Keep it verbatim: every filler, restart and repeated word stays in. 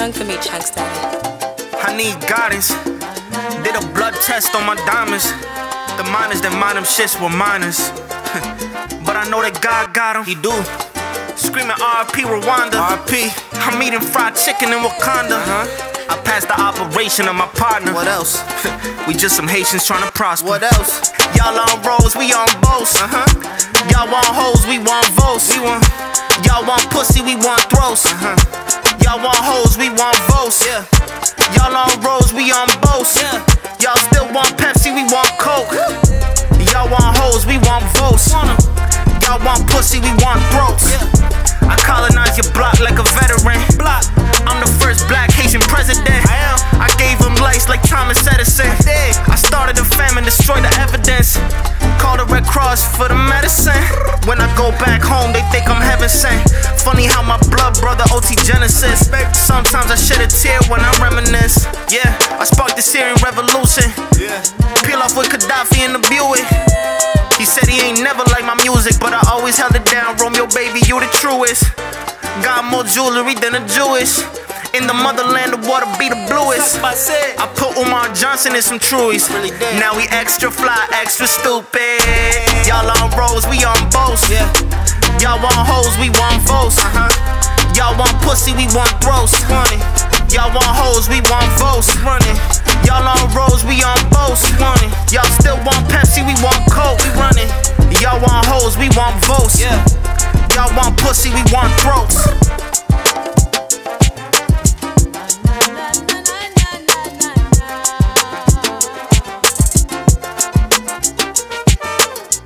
song for me, Chunks Daddy. I need guidance. Did a blood test on my diamonds. The miners that mine them shits were miners. But I know that God got him. He do. Screaming R I P Rwanda. R I P I'm eating fried chicken in Wakanda. Uh-huh. I passed the operation of my partner. What else? We just some Haitians trying to prosper. What else? Y'all on rolls, we on boats. Uh-huh. Y'all want hoes, we want votes. We want. Y'all want pussy, we want throats. Uh-huh. Y'all want hoes, we want votes. Yeah. Y'all on rolls, we on boats. Yeah. Y'all still want Pepsi, we want Coke. Y'all want hoes, we want votes. Y'all want pussy, we want throats. Yeah. I colonize your block like a veteran. Block. I'm the first black Haitian president. I am. I gave him lights like Thomas Edison. I started a famine, destroyed the evidence. Call the Red Cross for the medicine. When I go back home, they think I'm heaven sent. Funny how my blood brother O T Genesis. Sometimes I shed a tear when I reminisce. Yeah, I sparked the Syrian revolution. Yeah. Peel off with Gaddafi in the Buick. He said he ain't never liked my music, but I always held it down. Romeo, baby, you the truest. Got more jewelry than a Jewish. In the motherland, the water be the bluest. I put Umar Johnson in some truies. Now we extra fly, extra stupid. Y'all on rolls, we on boats. Y'all want hoes, we want votes. Y'all want pussy, we want throats. Y'all want hoes, we want votes. Y'all on rolls, we on boats. Y'all still want Pepsi, we want Coke. Y'all want hoes, we want votes. Y'all want pussy, we want throats.